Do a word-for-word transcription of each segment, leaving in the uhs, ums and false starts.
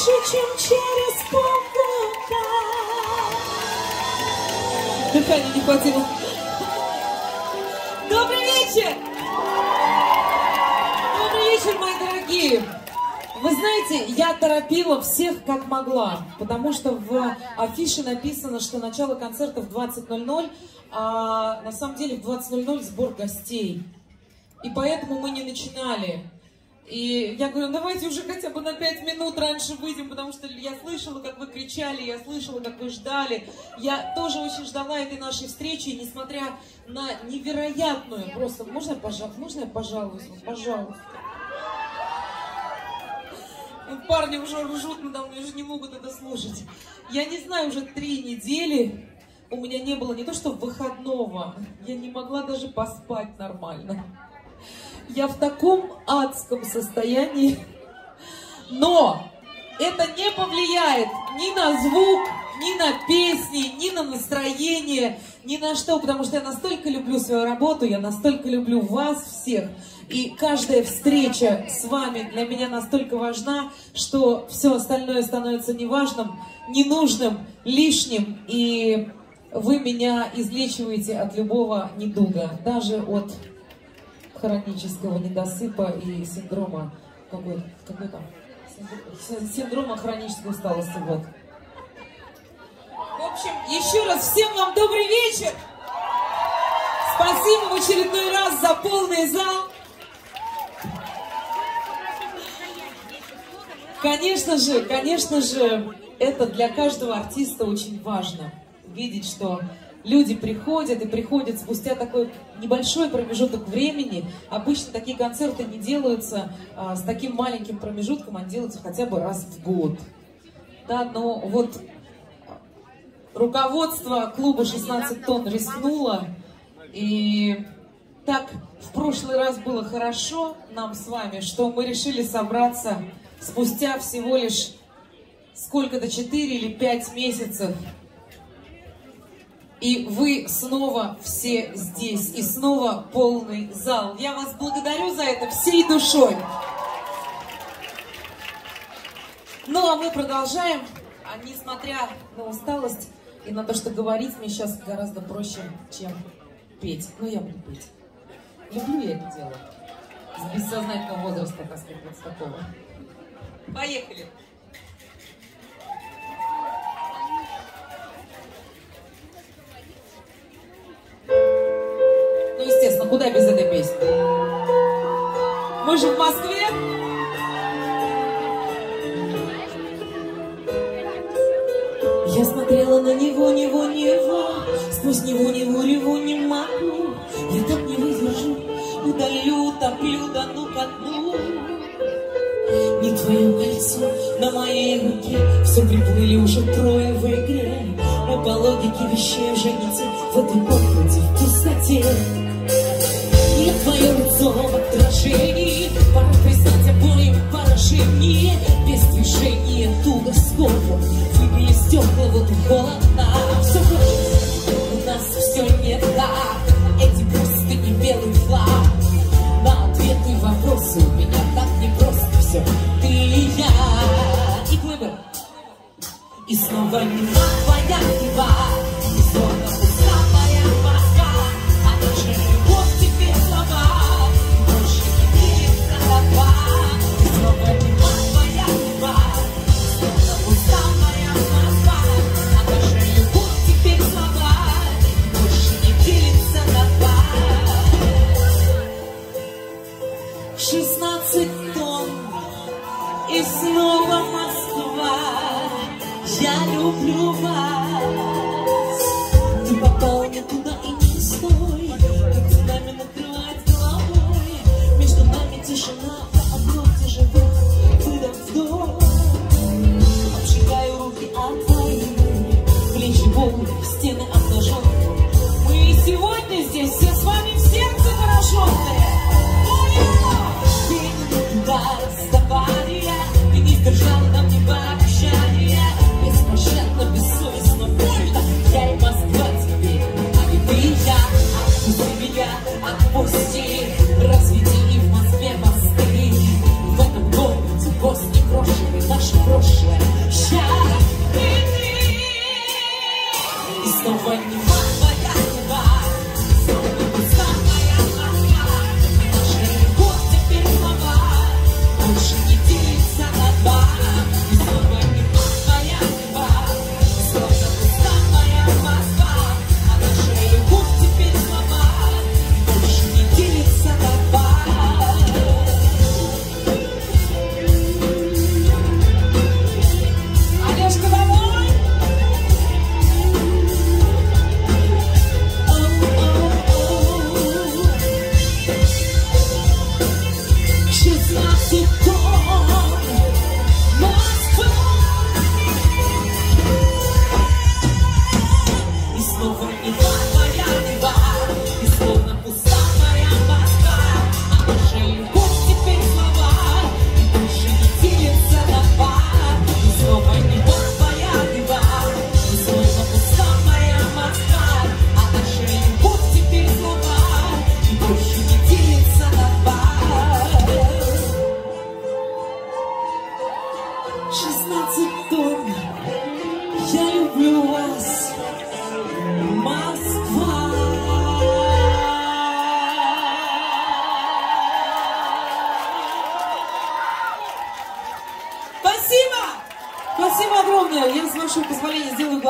больше, чем через полгода. Дыхания не хватило. Добрый вечер! Добрый вечер, мои дорогие! Вы знаете, я торопила всех как могла, потому что в афише написано, что начало концерта в двадцать ноль ноль, а на самом деле в двадцать ноль ноль сбор гостей. И поэтому мы не начинали. И я говорю, давайте уже хотя бы на пять минут раньше выйдем, потому что я слышала, как вы кричали, я слышала, как вы ждали. Я тоже очень ждала этой нашей встречи, и несмотря на невероятную, просто, можно я, пожалуйста, можно я пожалуйста, пожалуйста. Парни уже ржут надо мной, уже не могут это слушать. Я не знаю, уже три недели у меня не было не то что выходного, я не могла даже поспать нормально. Я в таком адском состоянии, но это не повлияет ни на звук, ни на песни, ни на настроение, ни на что, потому что я настолько люблю свою работу, я настолько люблю вас всех, и каждая встреча с вами для меня настолько важна, что все остальное становится неважным, ненужным, лишним, и вы меня излечиваете от любого недуга, даже от хронического недосыпа и синдрома, какой, какой там, синдрома хронической усталости, вот. В общем, еще раз всем вам добрый вечер. Спасибо в очередной раз за полный зал. Конечно же, конечно же, это для каждого артиста очень важно. Видеть, что люди приходят и приходят спустя такой небольшой промежуток времени. Обычно такие концерты не делаются а, с таким маленьким промежутком, они делаются хотя бы раз в год. Да, но вот руководство клуба шестнадцать тонн рискнуло, и так в прошлый раз было хорошо нам с вами, что мы решили собраться спустя всего лишь сколько-то, четыре или пять месяцев. И вы снова все здесь, и снова полный зал. Я вас благодарю за это всей душой. Ну, а мы продолжаем. А несмотря на усталость и на то, что говорить мне сейчас гораздо проще, чем петь. Ну, я буду петь. Люблю я это дело. С бессознательного возраста, так сказать, вот с такого. Поехали. Ну, естественно, куда без этой песни? Мы же в Москве. Я смотрела на него, него, него, сквозь него, него, реву не могу. Я так не выдержу, удалю, топлю, да ну ко дну. Не твое кольцо на моей руке, все приплыли уже трое в игре. Мы по логике вещей уже не те, в этой комнате, в пустоте. Не твое лицо в отражении, пора признать обоим поражение. Без движения туго скоро выбили стекла, вот и холодно. Все хочется, у нас все не так. Эти просто не белый флаг. На ответы вопросы у меня так непросто все. Ты и я, и глыбы. И снова не твоя пива, и снова пуста моя Москва. А наша любовь теперь слова, больше не верится голова. И снова не твоя пива, снова пуста моя Москва. А наша любовь теперь слова, больше не верится голова. Шестнадцать тонн, и снова Москва. Я люблю вас. Ты попал не туда и не стой. Как цунами накрывает головой. Между нами тишина, а одно тяжело. Выдох, вдох. Обжигаю руки от твоих. Плечи, боль, стены обнаженные. Мы сегодня здесь все с вами в сердце пораженные. Ты не туда расставания. Ты не сдержала нам небо обещания. Беспощадно, бессовестно, больно. Я и Москва теперь, а не ты и я. Отпусти меня, отпусти. Разведи и в Москве мосты. В этом городе гость не брошенный, наше прошлое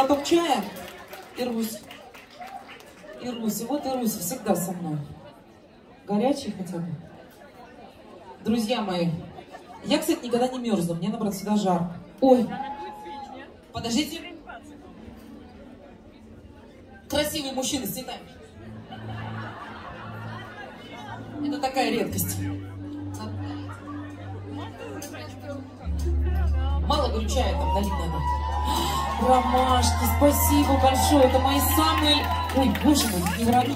глоток чая, и Русь. И Руся, вот и Руся всегда со мной. Горячий хотя бы. Друзья мои, я, кстати, никогда не мерзну, мне, наоборот, всегда жарко. Ой, подождите. Красивый мужчина с цветами. Это такая редкость. Мало, говорю, чая там налить надо. Ромашки, спасибо большое. Это мои самые... Ой, боже мой, не враги.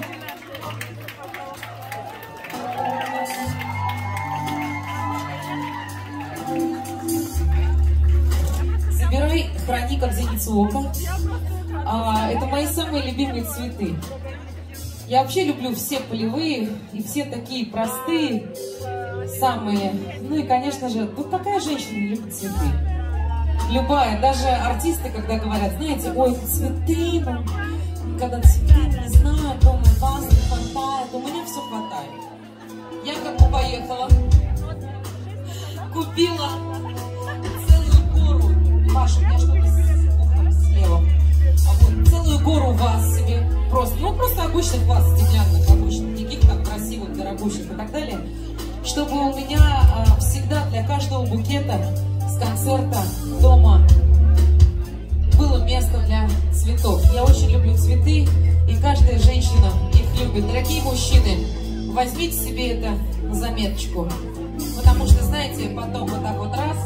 Забирай, храни, как зеницу ока. А, это мои самые любимые цветы. Я вообще люблю все полевые и все такие простые, самые. Ну и, конечно же, тут какая женщина не любит цветы? Любая, даже артисты, когда говорят, знаете, ой, цветы, ну, когда цветы, не знаю, дома вас не хватает, у меня все хватает. Я как бы поехала, купила целую гору, Маша, у меня что-то с ухом слева, а вот, целую гору ваз себе, просто, ну просто обычных ваз стеклянных, обычных, никаких там красивых, дорогущих и так далее, чтобы у меня а, всегда для каждого букета с концерта дома было место для цветов. Я очень люблю цветы, и каждая женщина их любит. Дорогие мужчины, возьмите себе это на заметочку, потому что, знаете, потом вот так вот раз,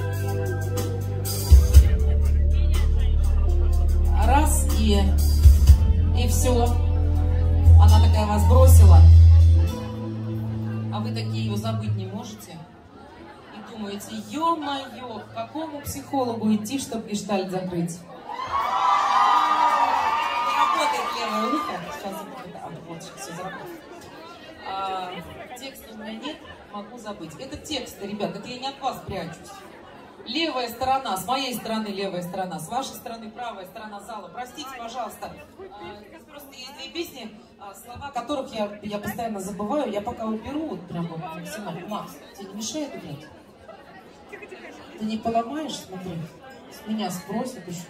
раз и, и все. Она такая вас бросила, а вы такие ее забыть не можете. Думаете, ё-моё, к какому психологу идти, чтобы гештальт закрыть? Не работает левое ухо. Сейчас закрыть. А, вот, сейчас все закрыть. А, текста у меня нет, могу забыть. Это тексты, ребят, это я не от вас прячусь. Левая сторона, с моей стороны левая сторона, с вашей стороны правая сторона зала. Простите, пожалуйста. А, здесь просто есть две песни, а, слова которых я, я постоянно забываю. Я пока уберу, вот прям вот максимально. Макс, тебе не мешает убрать? Ты не поломаешь, смотри, с меня спросят еще.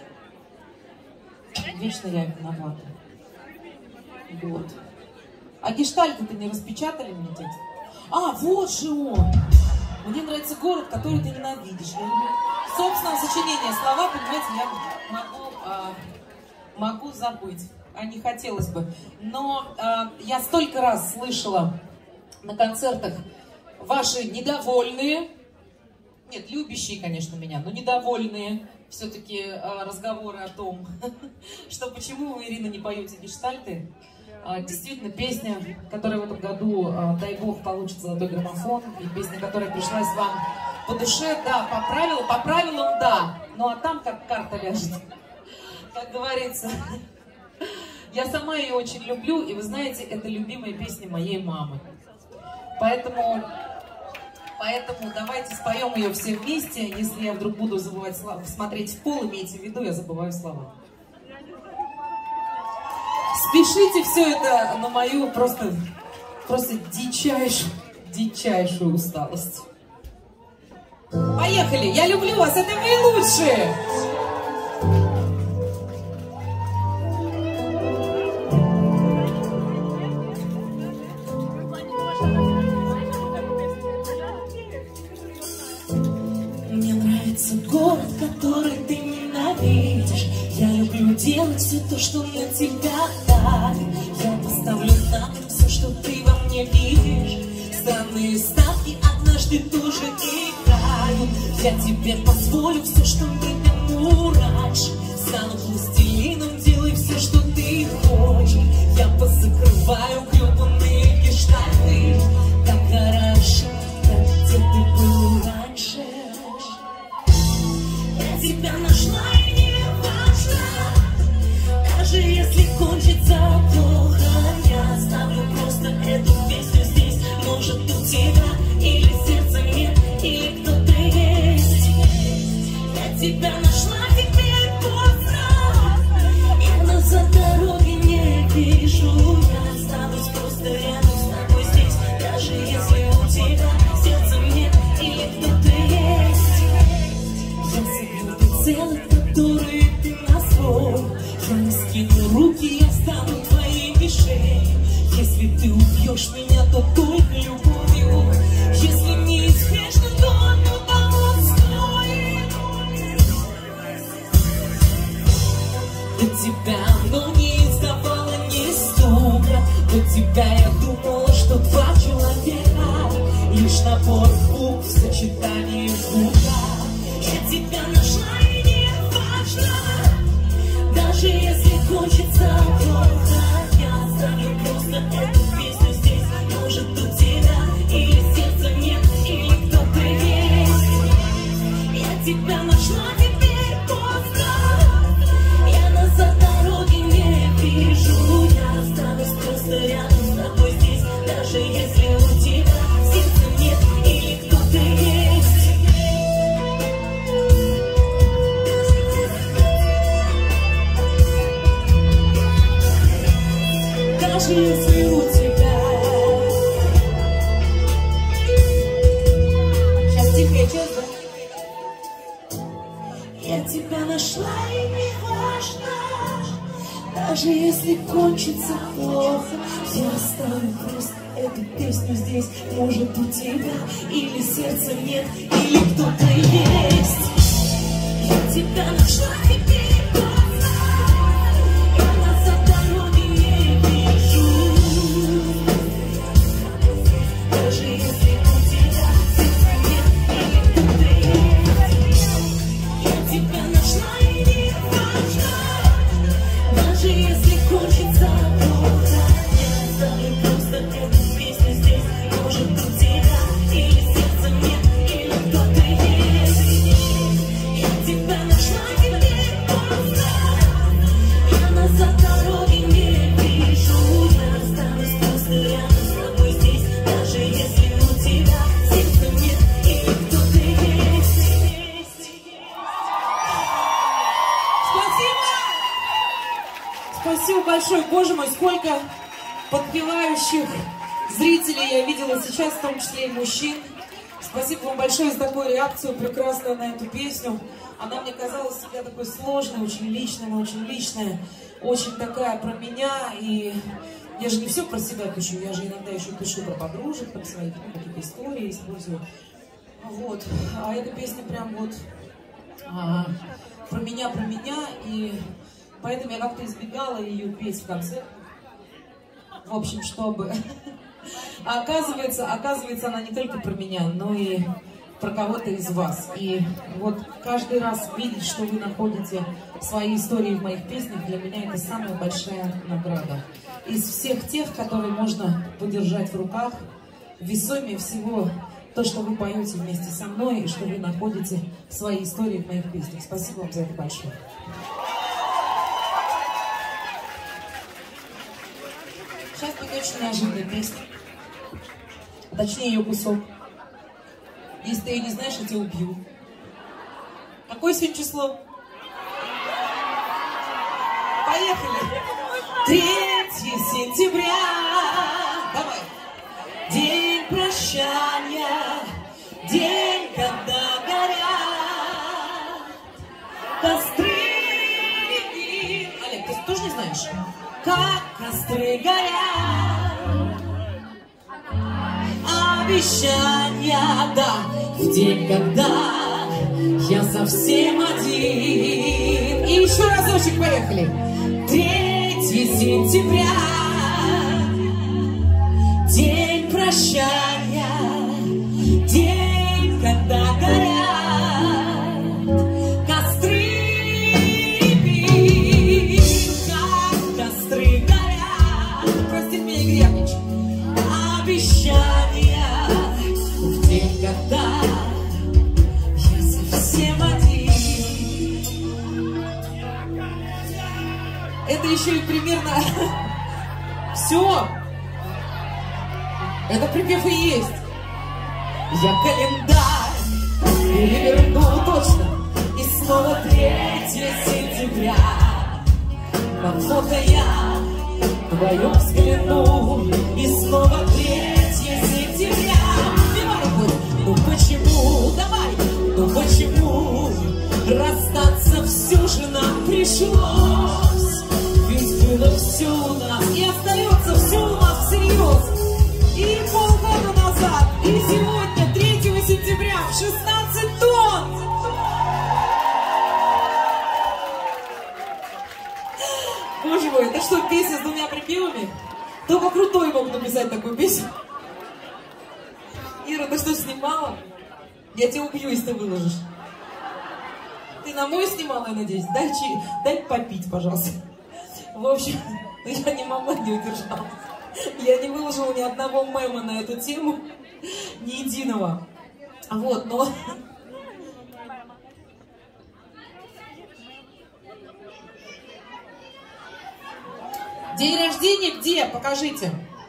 Вечно я виновата. Вот. А гештальт-то не распечатали мне, дядя? А, вот же он! Мне нравится город, который ты ненавидишь. Я люблю собственного сочинения слова, понимаете, я могу, а, могу забыть, а не хотелось бы. Но а, я столько раз слышала на концертах ваши недовольные, нет, любящие, конечно, меня, но недовольные все-таки э, разговоры о том, что почему вы, Ирина, не поете гештальты. Э, действительно, песня, которая в этом году, э, дай бог, получит золотой граммофон, и песня, которая пришлась вам по душе, да, по правилам, по правилам, да, ну а там как карта ляжет, как говорится. Я сама ее очень люблю, и вы знаете, это любимая песня моей мамы. Поэтому... Поэтому давайте споем ее все вместе. Если я вдруг буду забывать слова, смотреть в пол, имейте в виду, я забываю слова. Спешите все это на мою просто, просто дичайшую, дичайшую усталость. Поехали! Я люблю вас, это вы лучшие! Город, который ты ненавидишь. Я люблю делать все то, что на тебя давит. Я поставлю на кон все, что ты во мне видишь. Странные ставки однажды тоже играют. Я тебе позволю все, что меня мурашит. Стану пластилином, делай все, что ты хочешь. Я позакрываю гребаные гештальты. Так хорошо, как где ты был раньше. Тебя нашла и не важно, даже если кончится плохо, я оставлю просто эту песню здесь. Может, у тебя или сердца нет, или кто-то есть. Я тебя нашла, теперь поздно, я назад дороги не вижу. ты убьешь меня, то только любовью. Если неизбежно, то оно того стоит. До тебя оно не издавало ни стука. До тебя я думала, что два человека лишь набор букв в сочетании звука. Я тебя нашла и не важно, даже если хочется плохо, я оставлю просто эту песню здесь. Может, у тебя или сердца нет, или кто-то есть. Я тебя нашла, теперь поздно. Я назад дороги не вижу. Я останусь просто рядом с тобой здесь, даже если у тебя сердца нет, или кто-то есть. Даже если у тебя. Сейчас тихо, честно. Я тебя нашла и не важно, даже если кончится плохо, я оставлю просто эту песню здесь. Может, у тебя или сердца нет, или кто-то есть. Я тебя нашла, теперь поздно. Я назад дороги не вижу. Даже если у тебя сердца нет, или кто-то есть. Я тебя нашла и не важно, даже если кончится плохо, я оставлю просто эту песню здесь. Может, у тебя или сердца нет, или кто-то есть. Я тебя нашла, теперь поздно. Я назад дороги не вижу. Я останусь просто рядом с тобой здесь, даже если у тебя сердца нет, или кто-то есть. Спасибо! Спасибо большое. Боже мой, сколько подпевающих зрителей я видела сейчас, в том числе и мужчин. Спасибо вам большое за такую реакцию прекрасную на эту песню. Она мне казалась всегда такой сложной, очень личной, но очень личная, очень такая про меня. И я же не все про себя пишу, я же иногда еще пишу про подружек, про свои какие-то истории использую. Вот. А эта песня прям вот а, про меня, про меня. И поэтому я как-то избегала ее петь в конце. В общем, чтобы... А оказывается, оказывается, она не только про меня, но и про кого-то из вас. И вот каждый раз видеть, что вы находите свои истории в моих песнях, для меня это самая большая награда. Из всех тех, которые можно подержать в руках, весомее всего то, что вы поете вместе со мной, и что вы находите свои истории в моих песнях. Спасибо вам за это большое. Сейчас будет очень неожиданная песня. Точнее, ее кусок. Если ты ее не знаешь, я тебя убью. Какое сегодня число? Поехали! третье сентября, давай. День прощания, день, когда горят костры. Олег, ты тоже не знаешь? Как костры горят, обещания, да, в день, когда я совсем один. И еще разочек, поехали. третье сентября, день прощания, день, когда горят костры. Как костры горят, простите меня, Игорь Яковлевич. обещания, в день, когда я совсем один. Это еще и примерно все. Это припев и есть. Я календарь переверну точно, и снова третье сентября. На фото я вдвоем взгляну, и снова третье сентября. Ну почему, давай, ну почему расстаться все же нам пришлось? Ведь было все у нас, и остается все у нас всерьез. что, песня с двумя припевами? Только крутой мог написать такую песню. Ира, ты что, снимала? Я тебя убью, если ты выложишь. Ты на мой снимала, я надеюсь? Дай, чи... Дай попить, пожалуйста. В общем, я не могла, не удержалась. Я не выложила ни одного мема на эту тему, ни единого. Вот, но... День рождения где? Покажите.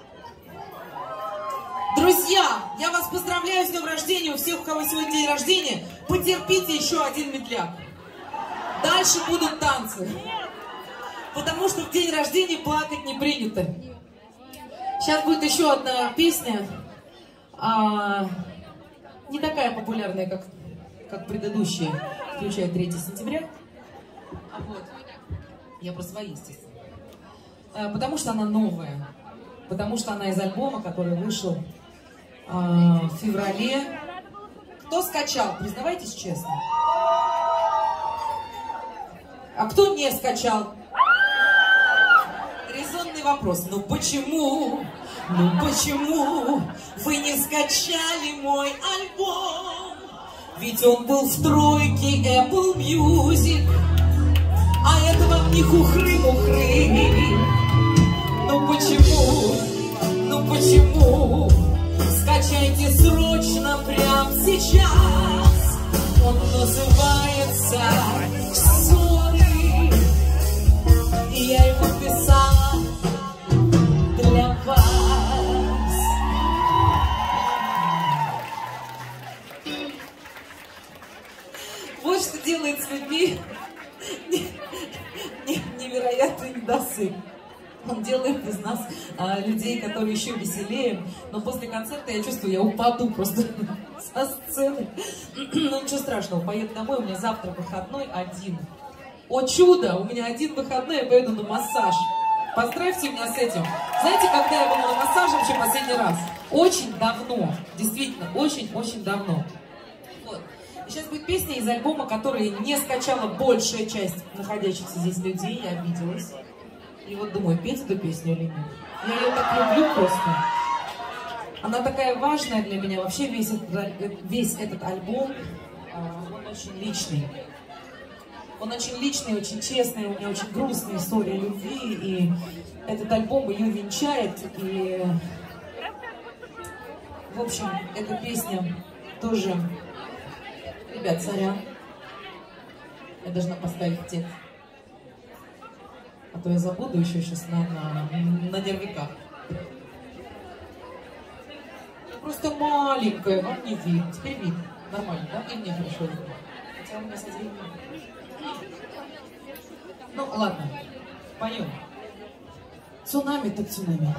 Друзья, я вас поздравляю с днем рождения. У всех, у кого сегодня день рождения, потерпите еще один медляк. Дальше будут танцы. Потому что в день рождения плакать не принято. Сейчас будет еще одна песня. А, не такая популярная, как, как предыдущая, включая третье сентября. А вот. Я про свои, естественно. А, потому что она новая. Потому что она из альбома, который вышел а, в феврале. Кто скачал? Признавайтесь честно. А кто не скачал? Резонный вопрос. Ну почему? Ну почему вы не скачали мой альбом? Ведь он был в тройке Apple Music. А это вам не хухры-мухры. Ну почему? Ну почему? Скачайте срочно прямо сейчас. Он называется «Ссоры». И я его писала для вас. Вот что делает с людьми невероятный недосып. Он делает из нас а, людей, которые еще веселее. Но после концерта я чувствую, я упаду просто со сцены. Но ничего страшного, поеду домой, у меня завтра выходной один. О чудо, у меня один выходной, я поеду на массаж. Поздравьте меня с этим. Знаете, когда я была на массаже вообще последний раз? Очень давно, действительно, очень-очень давно. Вот. И сейчас будет песня из альбома, который не скачала большая часть находящихся здесь людей, я обиделась. И вот думаю, петь эту песню или нет. Я ее так люблю просто. Она такая важная для меня. Вообще весь этот, весь этот альбом, он очень личный. Он очень личный, очень честный. У меня очень грустная история любви. И этот альбом ее венчает. И, в общем, эта песня тоже... Ребят, сорян. Я должна поставить текст. А то я забуду еще сейчас на, на, на нервиках. Просто маленькая, вам не видно. Теперь видно. Нормально, да? И мне хорошо видно. Хотя у меня с этим... Ну, ладно. Поем. Цунами так цунами.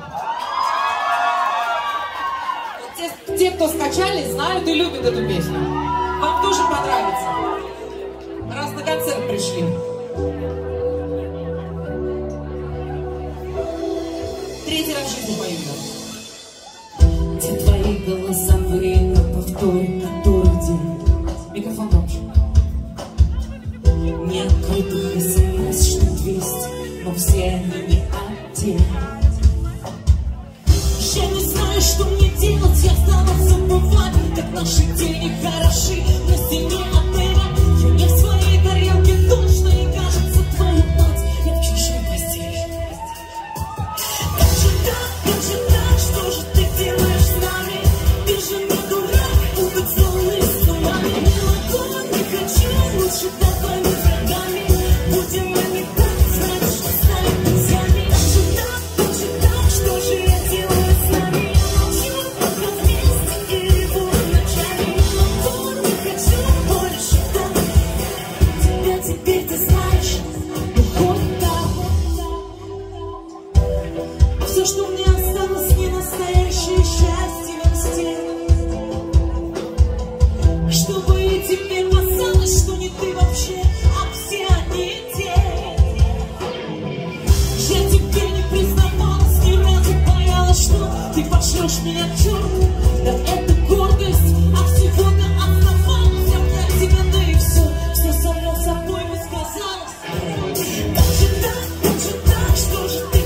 Те, те, кто скачали, знают и любят эту песню. Вам тоже понравится. Раз на концерт пришли. Третий раз в жизни пою. Где твои голосовые на повторе, который день? Микрофон громче. Не открытых смс, что двести, но все они не один. Я не знаю, что мне делать, я стала забывать, как наши дни хороши на стене отеля. Я не в своей тарелке точно, и кажется, твою мать я в чужой постели. Как же так, как же так, что же ты делаешь с нами? Ты же не дурак, убыть злой с умами. Не могу, не хочу, лучше давай мы врагами. Будем мы не так, знать, что станем друзьями. Как же так, как же так, что же я делаю с нами? Я молчу, пока вместе и реву ночами. Не могу, не хочу больше так. Тебя теперь ты знаешь, вот так. Все, что мне осталось, не настоящее счастье в стене. Чтобы и тебе казалось, что не ты вообще, а все они те. Я тебе не признавалась, ни разу боялась, что ты пошлешь меня к черту. Да это гордость, а всего-то основалась. Я для тебя, да и все, все само собой высказалось. Как же так, как же так, что же ты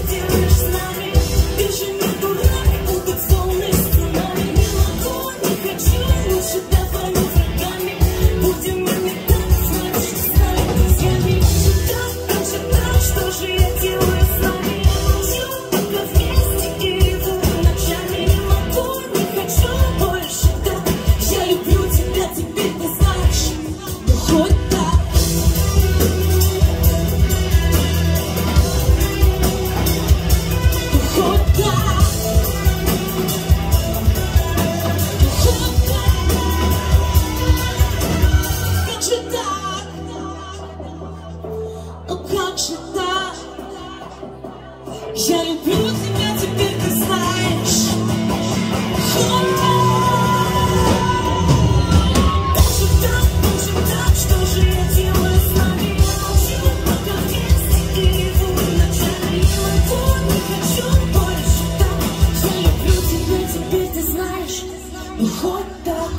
Ну хоть так,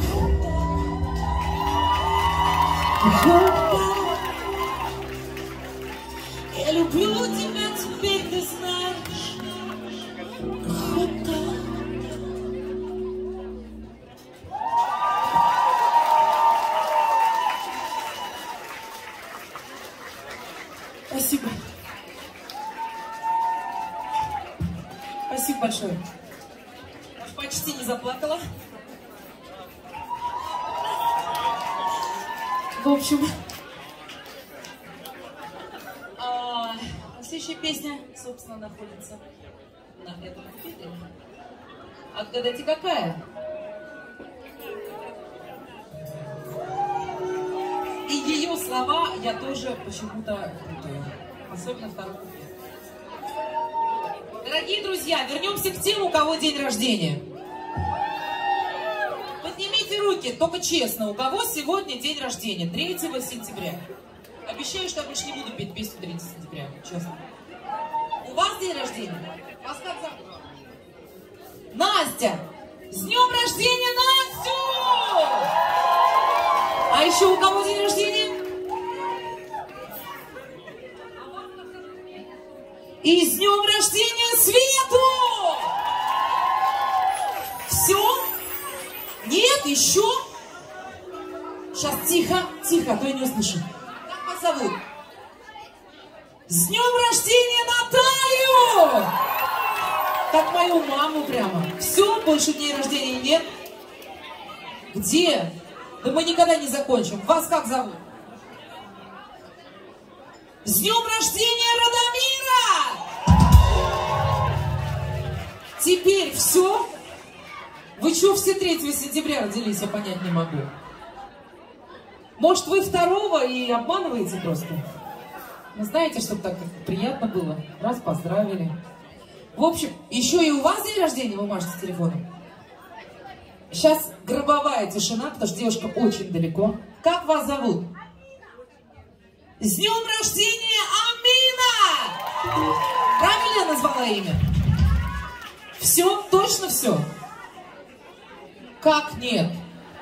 ну хоть так. Я люблю тебя, теперь ты знаешь. Ну хоть так. Спасибо. Спасибо большое. Почти не заплакала. В общем, а, следующая песня, собственно, находится на этом куплете. Отгадайте, какая? И ее слова я тоже почему-то путаю. Особенно второй куплет. Дорогие друзья, вернемся к тем, у кого день рождения. Поднимите руки, только честно, у кого сегодня день рождения? третьего сентября. Обещаю, что я больше не буду петь песню третьего сентября, честно. У вас день рождения? Вас как зовут? Настя! С днем рождения, Настю! А еще у кого день рождения? И с днем рождения Свету! Все? Нет, еще? Сейчас, тихо, тихо, а то я не услышу. Как вас зовут? С днем рождения Наталью! Как мою маму прямо. Все, больше дней рождения нет? Где? Да мы никогда не закончим. Вас как зовут? С днем рождения Радомира! Теперь все? Вы что, все третьего сентября родились, я понять не могу. Может, вы второго и обманываете просто? Вы знаете, чтобы так приятно было. Раз поздравили. В общем, еще и у вас день рождения, вы машете телефоном. Сейчас гробовая тишина, потому что девушка очень далеко. Как вас зовут? С днем рождения Амина! Правильно я назвала имя? Все? Точно все? Как нет?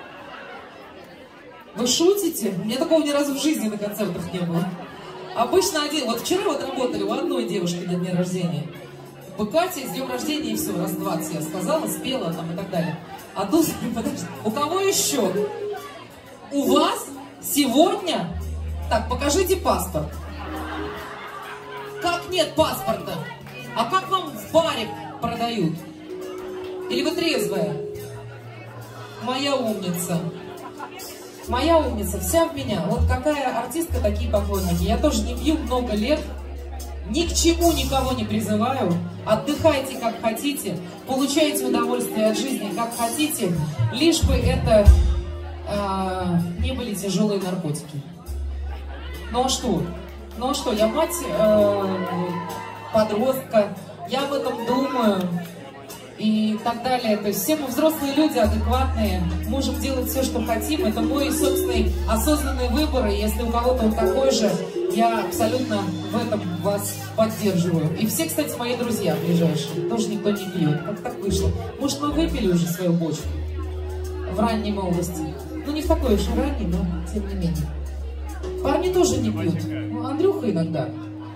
Вы шутите? У меня такого ни разу в жизни на концертах не было. Обычно один. Вот вчера вот работали, у одной девушки на день рождения. В Кате с днем рождения и все, раз двадцать я сказала, спела там и так далее. А тут, подожди, у кого еще? У вас сегодня? Так, покажите паспорт. Как нет паспорта? А как вам в баре продают? Или вы трезвая? Моя умница. Моя умница, вся в меня. Вот какая артистка, такие поклонники. Я тоже не пью много лет. Ни к чему никого не призываю. Отдыхайте как хотите. Получайте удовольствие от жизни как хотите. Лишь бы это э, не были тяжелые наркотики. Ну а что? Ну а что? Я мать э, подростка. Я об этом думаю. И так далее. То есть все мы взрослые люди, адекватные, можем делать все, что хотим. Это мой собственный осознанный выбор. И если у кого-то он такой же, я абсолютно в этом вас поддерживаю. И все, кстати, мои друзья ближайшие. Тоже никто не пьет. Как так вышло? Может, мы выпили уже свою бочку в ранней молодости? Ну, не в такой уж и ранней, но тем не менее. Парни тоже не пьют. Ну, Андрюха иногда.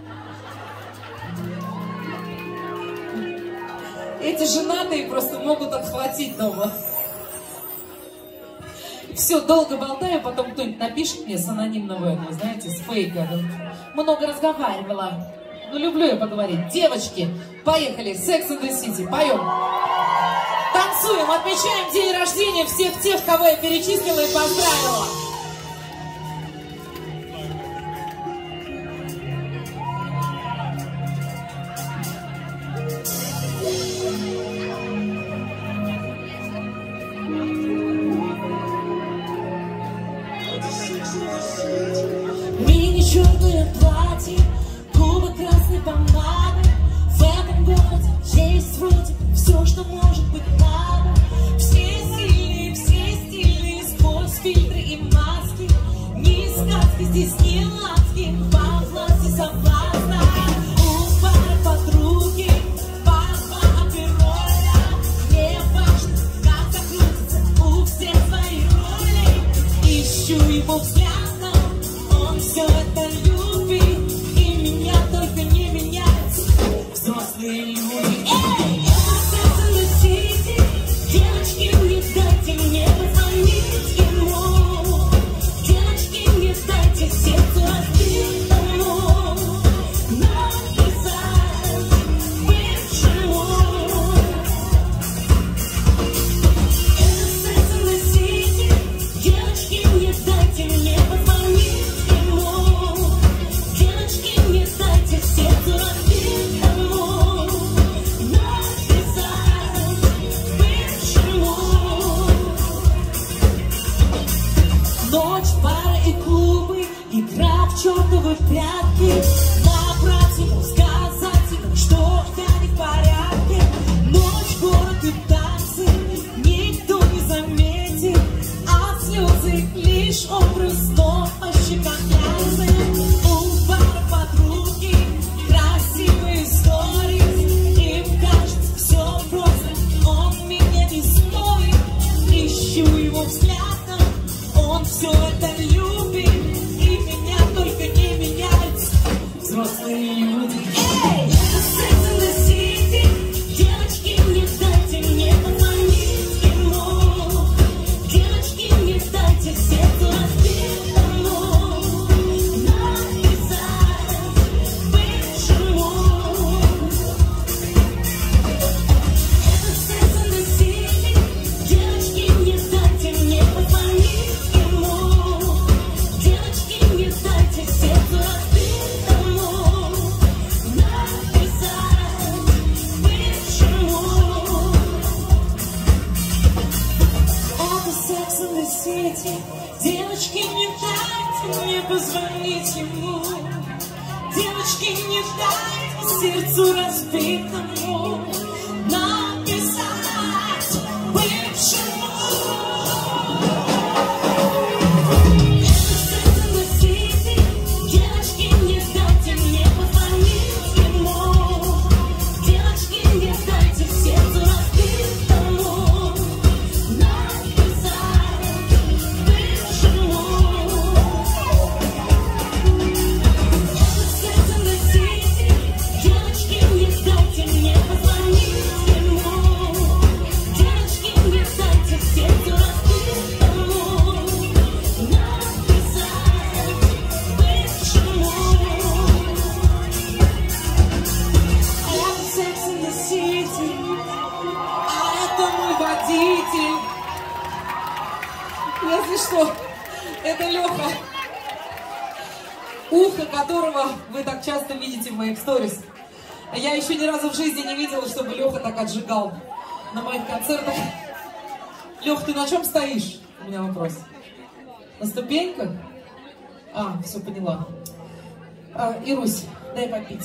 Эти женатые просто могут отхватить дома. Все, долго болтаю, потом кто-нибудь напишет мне с анонимного, вы знаете, с фейка. Много разговаривала. Ну, люблю я поговорить. Девочки, поехали. Sex and the City. Поем. Танцуем, отмечаем день рождения всех тех, кого я перечислила и поздравила. Мини-черное платье, губы красной помады. В этом городе есть вроде все, что может быть надо. Все сильные, все стильные, сквозь фильтры и маски. дайте, девочки, не дайте мне позвонить ему. Девочки, не дайте сердцу разбитому написать бывшему. Если что, это Леха, ухо которого вы так часто видите в моих сторис. Я еще ни разу в жизни не видела, чтобы Леха так отжигал на моих концертах. Лех, ты на чем стоишь? У меня вопрос. На ступеньках? А, все поняла. А, Ирусь, дай попить.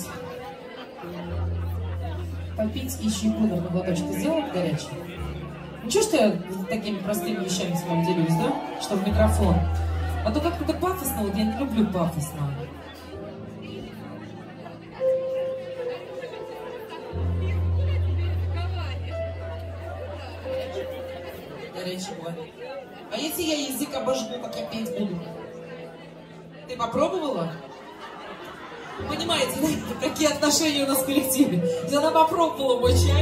Попить и чайку на глоточек сделать горячий. Ничего, что я такими простыми вещами с вами делюсь, да? Что в микрофон. А то как-то пафосно, вот я не люблю пафосно. Горячий бывает. А если я язык обожгу, как я петь буду? Ты попробовала? Понимаете, да? Какие отношения у нас в коллективе? Она попробовала мой чай.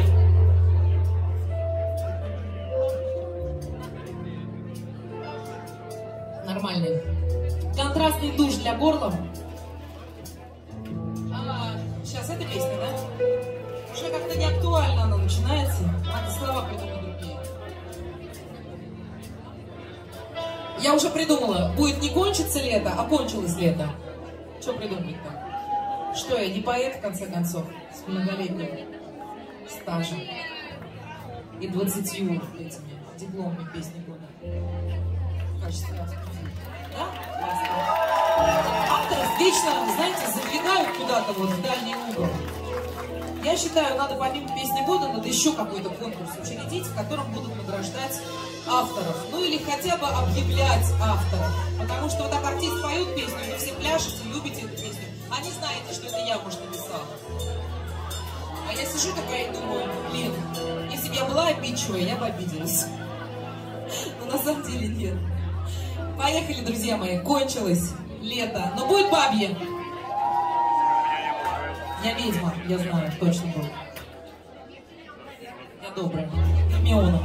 Нормальный. Контрастный душ для горла. А, сейчас эта песня, да? Уже как-то не актуально она начинается. Надо слова придумать другие. Я уже придумала. Будет не кончится лето, а кончилось лето. Что придумать-то? Что я, не поэт, в конце концов, с многолетним стажем и двадцатью этими дипломами песни года. Качество. Да? Авторов вечно, знаете, задвигают куда-то вот в дальний угол. Я считаю, надо помимо песни года, надо еще какой-то конкурс учредить, в котором будут награждать авторов. Ну или хотя бы объявлять авторов. Потому что вот так артист поет песню, вы все пляшете, любите эту песню. А не знаете, что это я, может, написала. А я сижу такая и думаю, блин, если бы я была обидчивая, я бы обиделась. Но на самом деле нет. Поехали, друзья мои, кончилось лето, но будет бабье. Я ведьма, я знаю, точно будет. Я добрая, Гермиона.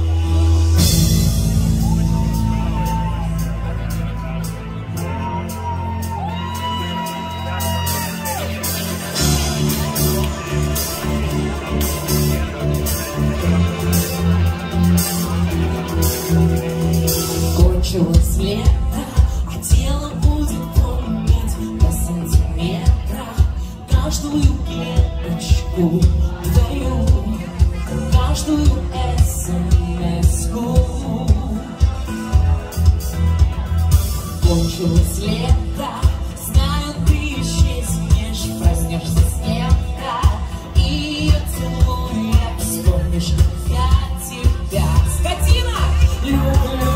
Кончилось лето, а тело будет помнить до сантиметра каждую клеточку твою, каждую смс-ку. Кончилось лето, знаю, ты исчезнешь, проснешься с кем-то, и я целую, вспомнишь я тебя. Скотина! Люблю.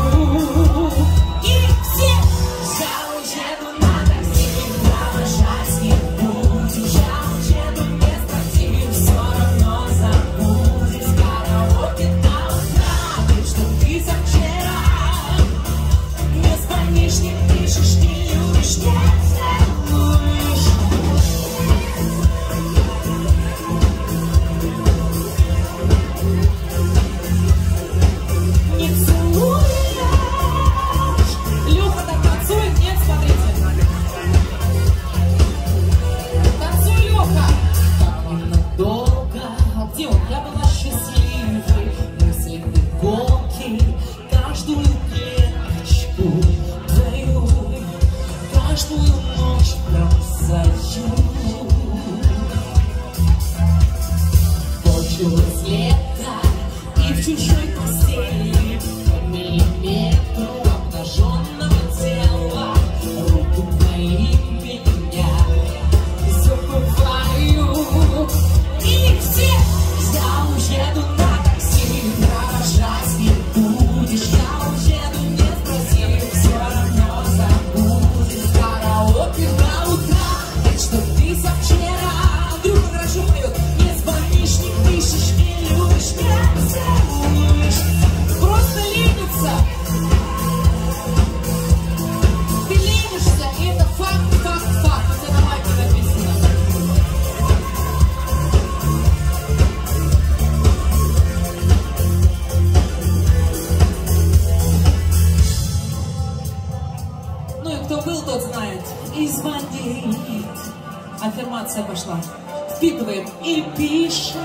звонит. Аффирмация пошла. Впитываем и пишем,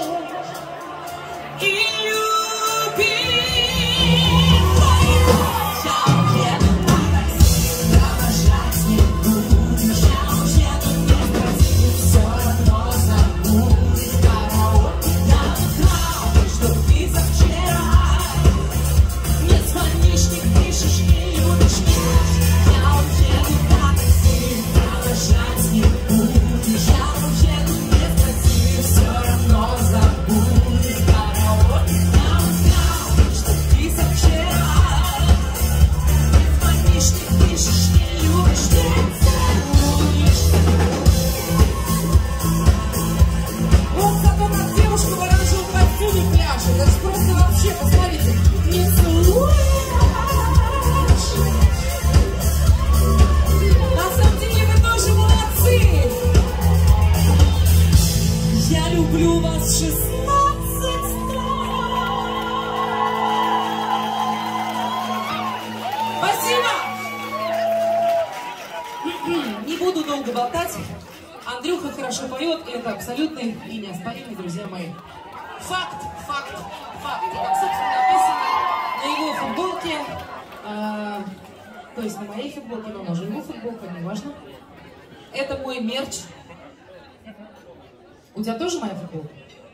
и любим. Я уеду на такси, провожать не буду. Я уеду не прости, все равно забудь. Караоке downtown, что ты завчера. Не звонишь, не пишешь, не любишь, нет. Я уеду на такси, провожать не буду. Я уеду не прости, все равно забудь. Караоке downtown, что ты завчера. Не звонишь, не пишешь, не любишь, не целуешь. Вот как она девушка в оранжевом костюме пляшет. Это ж просто вообще, посмотрите, не целуешь. На самом деле вы тоже молодцы. Я люблю вас шестнадцать стран. Спасибо. Не буду долго болтать. Андрюха хорошо поет, и это абсолютный и неоспоримый, друзья мои. Факт, факт, факт. И как, собственно, написано на его футболке, э, то есть на моей футболке, но тоже его футболка, неважно. Это мой мерч. У тебя тоже моя футболка?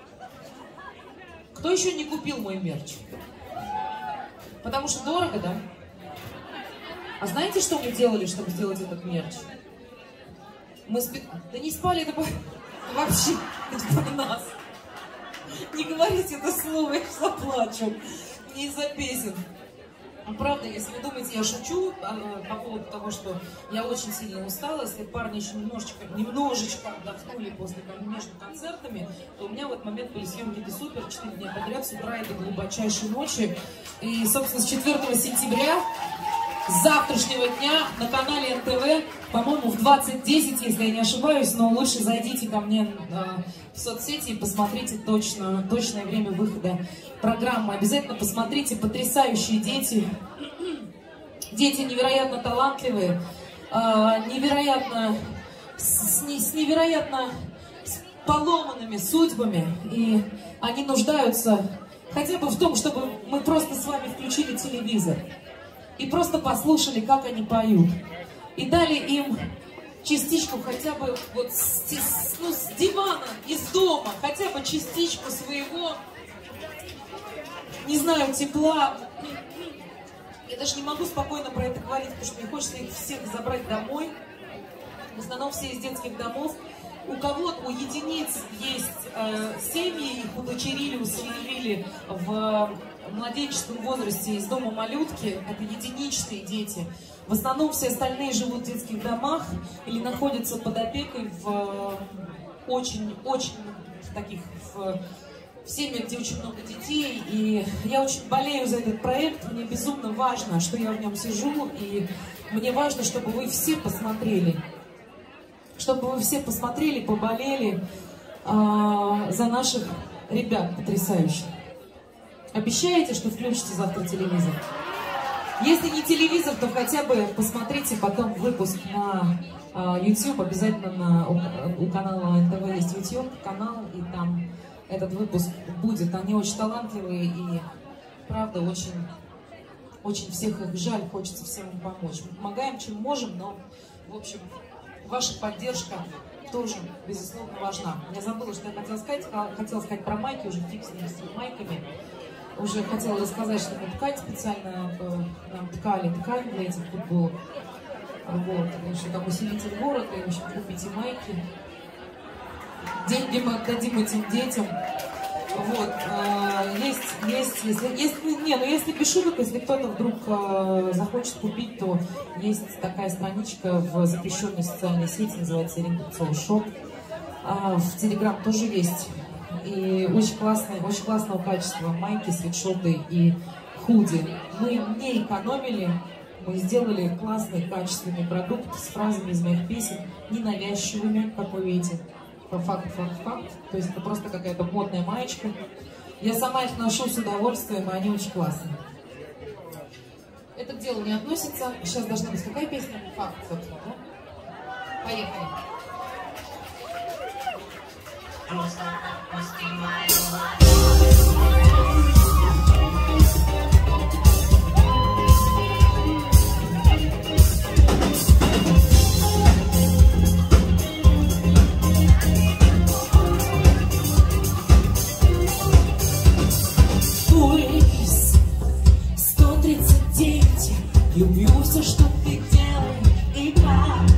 Кто еще не купил мой мерч? Потому что дорого, да? А знаете, что мы делали, чтобы сделать этот мерч? Мы спи... Да не спали, это по... вообще это про нас. Не говорите это слово, я заплачу. Не из-за песен. А правда, если вы думаете, я шучу а, по поводу того, что я очень сильно устала, если парни еще немножечко, немножечко отдохнули после между концертами, то у меня в этот момент были съемки «Ты супер» четыре дня подряд, с утра и до глубочайшей ночи. И, собственно, с четвёртого сентября, с завтрашнего дня на канале эн тэ вэ, по-моему, в двадцать десять, если я не ошибаюсь, но лучше зайдите ко мне э, в соцсети и посмотрите точно, точное время выхода программы. Обязательно посмотрите, потрясающие дети. Дети невероятно талантливые, э, невероятно, с, с невероятно с поломанными судьбами. И они нуждаются хотя бы в том, чтобы мы просто с вами включили телевизор и просто послушали, как они поют. И дали им частичку хотя бы вот с, с, ну, с дивана, из дома, хотя бы частичку своего, не знаю, тепла. Я даже не могу спокойно про это говорить, потому что мне хочется их всех забрать домой. В основном все из детских домов. У кого-то, у единиц есть э, семьи, их удочерили, усыновили в младенческом возрасте из дома малютки. Это единичные дети. В основном все остальные живут в детских домах или находятся под опекой в очень-очень таких в, в семьях, где очень много детей. И я очень болею за этот проект. Мне безумно важно, что я в нем сижу. И мне важно, чтобы вы все посмотрели. Чтобы вы все посмотрели, поболели э, за наших ребят потрясающих. Обещаете, что включите завтра телевизор? Если не телевизор, то хотя бы посмотрите потом выпуск на э, YouTube. Обязательно на, у, у канала эн тэ вэ есть YouTube канал, и там этот выпуск будет. Они очень талантливые и, правда, очень, очень всех их жаль. Хочется всем им помочь. Мы помогаем, чем можем, но, в общем, ваша поддержка тоже, безусловно, важна. Я забыла, что я хотела сказать. Хотела сказать про майки, уже фиг с ними, с майками. Уже хотела рассказать, что мы ткать специально, нам ткали ткань для этих футболок. Вот, что там усилитель города, и, в общем, купите майки. Деньги мы отдадим этим детям. Вот, есть, есть, если, если, не, ну если без шуток, если кто-то вдруг э, захочет купить, то есть такая страничка в запрещенной социальной сети, называется Рингцов Шоп. А в Телеграм тоже есть. И очень классные, очень классного качества майки, свитшоты и худи. Мы не экономили, мы сделали классный, качественный продукт с фразами из моих песен, ненавязчивыми, как вы видите. Факт, факт, факт. То есть это просто какая-то модная маечка. Я сама их ношу с удовольствием, и они очень классные. Это к делу не относится. Сейчас должна быть какая песня? Факт, собственно, да? Поехали. сто тридцать девять, люблю все, что ты делаешь и как.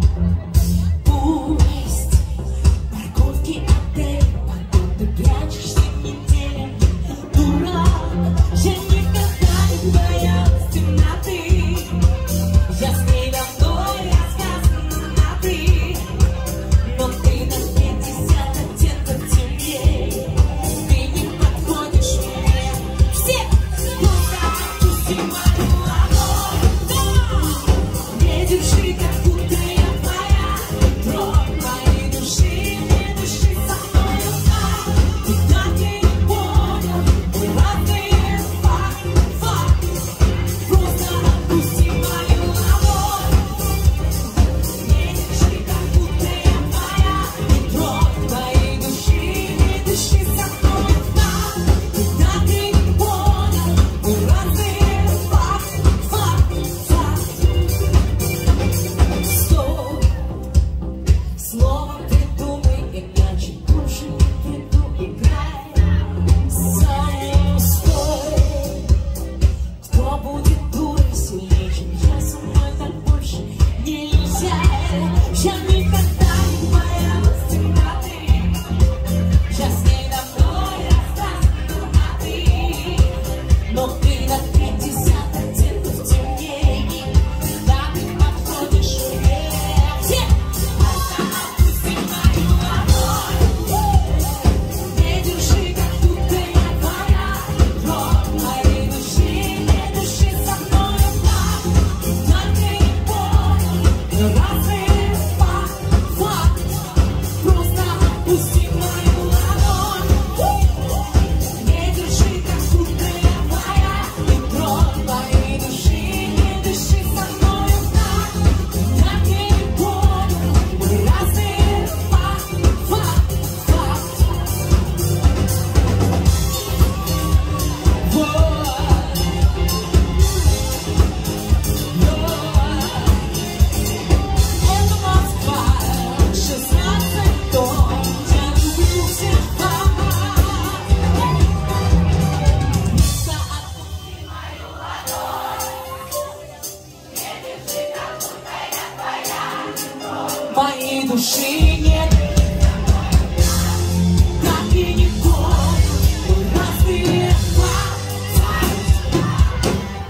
Пусть парковки, отель, потом ты прячешься неделями. Дурак, я никогда не боялась темноты. Я с ней давно рассказана на ты, но ты на пятьдесят оттенков темнее. Ты не подходишь мне. Все просто отпусти мою ладонь, да! Не держи, как будто я твоя. Трогай моей души, не дыши со мною так. Ты так и не понял, мы разные, факт, факт. Просто отпусти мою ладонь. Не держи, как будто я твоя. Трогай моей души, не дыши со мною так. Ты так и не понял, мы разные, факт, факт, факт. Стой, слово придумай, иначе души не приду, играй со мной, стой. Кто будет дурой сильнее, чем я, со мной так больше нельзя. Я никогда не боялась темноты. Я с ней давно рассталась на ты, но ты на пятьдесят оттенков темнее. Да, ты подходишь мне. Все! Просто отпусти мою ладонь. Не держи, как будто я твоя. Трогай моей души, не дыши со мною так. Ты так и не понял, мы разные, факт, факт. Просто отпусти мою ладонь. Не держи, как будто я твоя. Не трогай моей души, не дыши со мною так. Ты так и не понял, мы разные, факт, факт, факт. Вот, вот. Это Москва, шестнадцать дом, я люблю всех вас. Просто отпусти мою ладонь. Не держи, как будто я твоя. Моей души нет. Так и не понял, мы разные, факт, факт.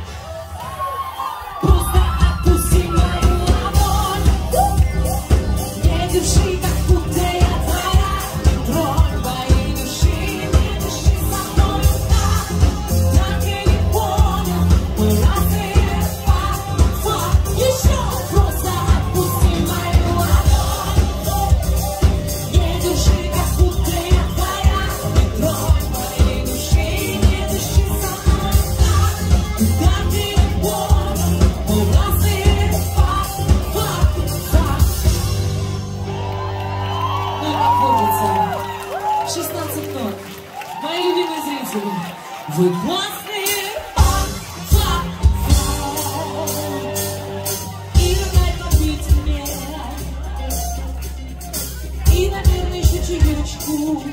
Просто отпусти мою ладонь. Не держи, как будто я твоя. Трогай моей души, не дыши со мною так. Так и не понял, мы разные, факт, факт. Еще просто отпусти мою ладонь. Не держи, как будто я твоя. Не трогай моей души, не дыши со мною так. Так и не понял, мы разные, факт, факт, факт. Ну и как водится, шестнадцать ноль. Мои любимые зрители, вы классные, факт, факт, факт. И дай попить мне, и, наверное, еще чаечку.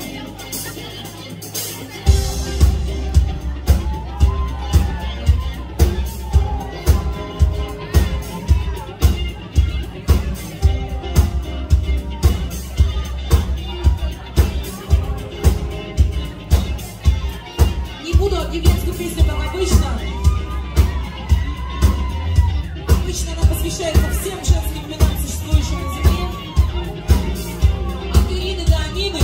Не буду объявлять песню, как обычно. Обычно она посвящается всем женским именам, существующим на земле. От Ирины до Амины.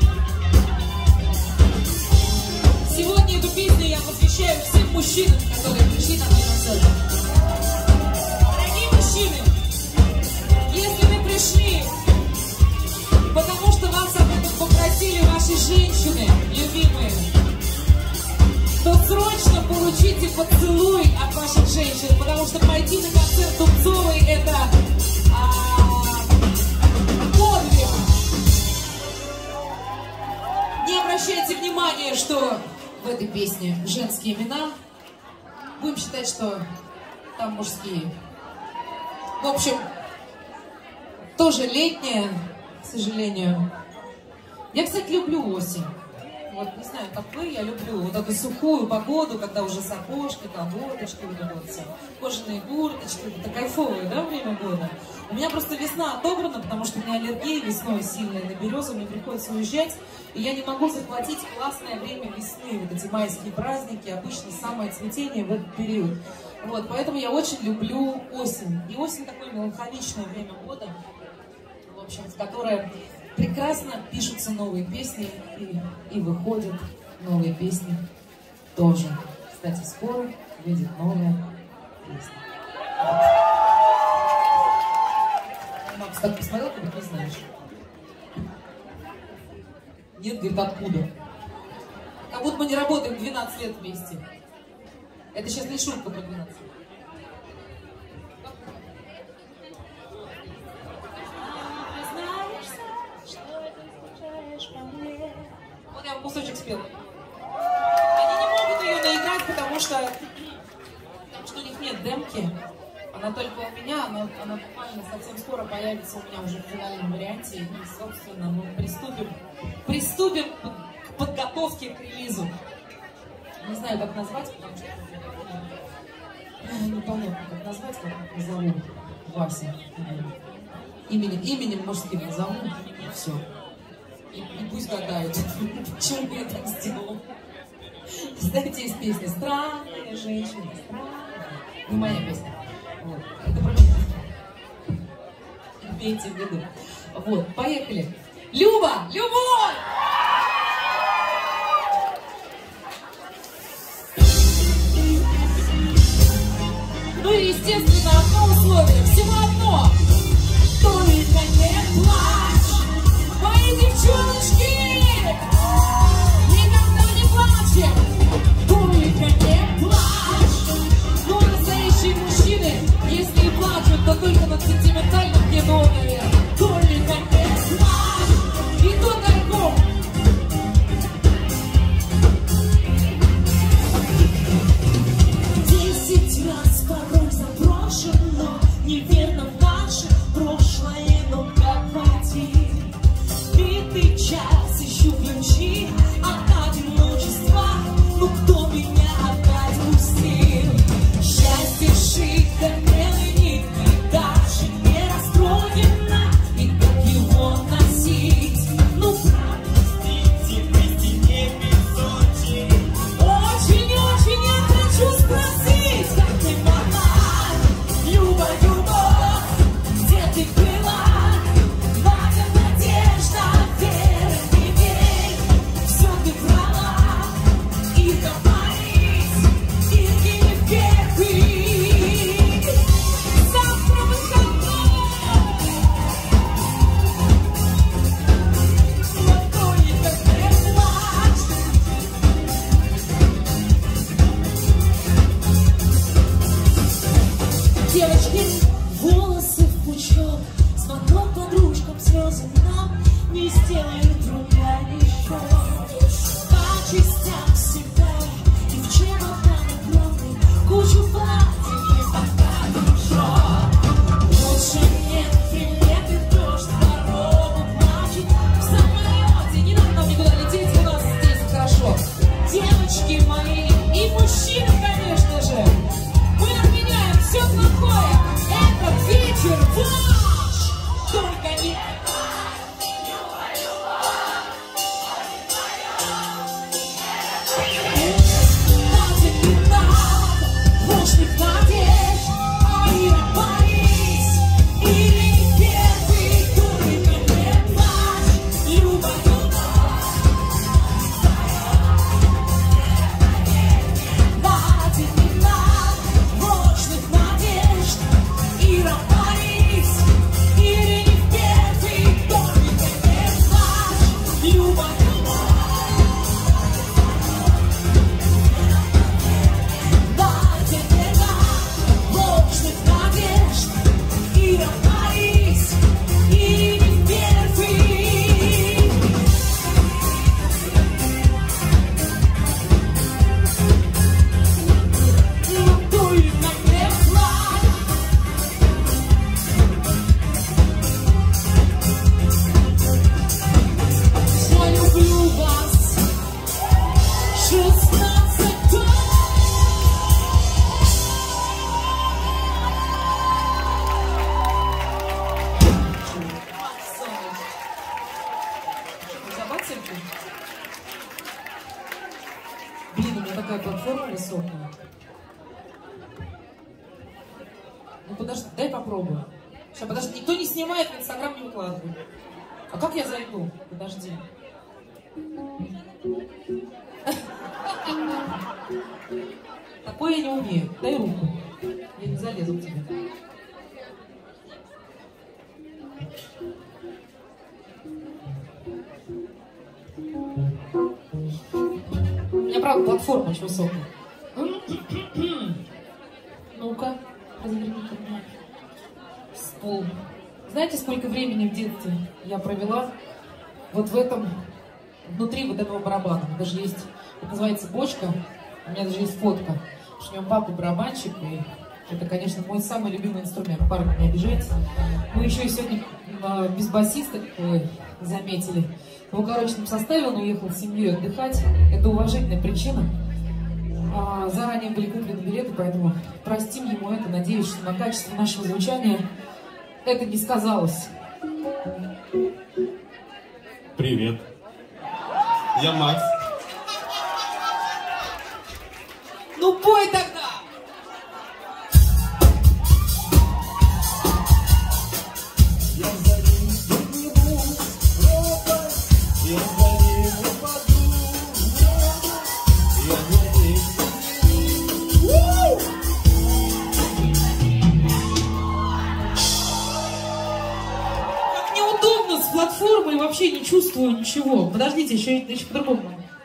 Сегодня эту песню я посвящаю всем мужчинам, которые пришли на мой концерт. Дорогие мужчины, если вы пришли, потому что вас об этом попросили ваши женщины, любимые, то срочно получите поцелуй от ваших женщин, потому что пойти на концерт Дубцовой — это а, обращайте внимание, что в этой песне женские имена. Будем считать, что там мужские. В общем, тоже летняя, к сожалению. Я, кстати, люблю осень. Вот, не знаю, как вы, я люблю вот эту сухую погоду, когда уже сапожки, колготочки, вот это вот все, кожаные курточки. Это кайфовое, да, время года? У меня просто весна отобрана, потому что у меня аллергия весной сильная на березу, мне приходится уезжать, и я не могу захватить классное время весны, вот эти майские праздники, обычно самое цветение в этот период. Вот, поэтому я очень люблю осень. И осень такое меланхоличное время года, в общем, в которое прекрасно пишутся новые песни и, и выходят новые песни тоже. Кстати, скоро выйдет новая песня. Макс так посмотрел, как ты знаешь. Нет, говорит, откуда? Как будто мы не работаем двенадцать лет вместе. Это сейчас не шутка про двенадцать лет. Вот я вам кусочек спел. Они не могут ее наиграть, потому что, потому что у них нет демки. Она только у меня, она, она буквально совсем скоро появится у меня уже в финальном варианте. И, собственно, мы приступим, приступим к подготовке к релизу. Не знаю, как назвать, потому что непонятно, как назвать, как назову Вася. Именем, именем мужским назову, и все. И, и пусть гадают, почему я так сделала. Знаете, есть песня «Странная женщина», странная. Не моя песня. Вот. Это про меня. Имейте в виду. Вот, поехали. Люба! Любовь! Ну и, естественно, одно условие, всего одно. Только не плачь, мои девчоночки! Никогда не плачем, только не плачь. Ну, настоящие мужчины, если и плачут, то только над сентиментальным кино, наверное. Только не плачь, и то тайком. Десять раз порой заброшено, неверно в наше прошлое, но как войти? высокая. Ну подожди, дай попробую. Сейчас, подожди, никто не снимает, в Инстаграм не выкладывает. А как я зайду? Подожди. Такое я не умею. Дай руку. Я не залезу в тебя. У меня, правда, платформа очень высокая. Ну-ка, разверни-ка меня. Стул. Знаете, сколько времени в детстве я провела вот в этом, внутри вот этого барабана? Даже есть, это называется бочка, у меня даже есть фотка, потому что у меня папа барабанщик, и это, конечно, мой самый любимый инструмент. Парни, не обижайтесь. Мы еще и сегодня без басиста, как вы заметили, в укороченном составе. Он уехал с семьей отдыхать. Это уважительная причина. А, заранее были куплены билеты, поэтому простим ему это. Надеюсь, что на качество нашего звучания это не сказалось. Привет. Я Макс. Ну пой тогда! Платформы и вообще не чувствую ничего. Подождите, еще, еще по-другому.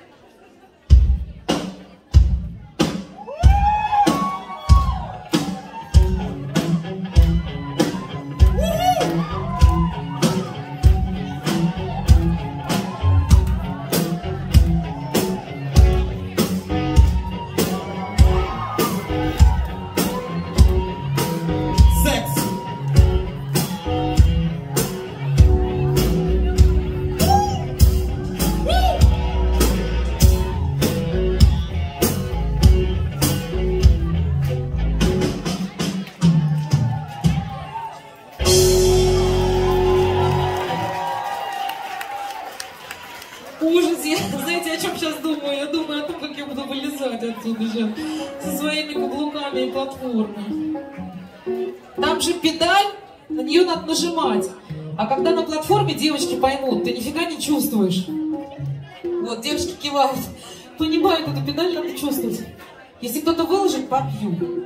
Ужас, я, знаете, о чем сейчас думаю? Я думаю о том, как я буду вылезать отсюда же со своими каблуками и платформой. Там же педаль, на нее надо нажимать. А когда на платформе девочки поймут, ты нифига не чувствуешь. Вот, девочки кивают. Понимают, эту педаль надо чувствовать. Если кто-то выложит, побью.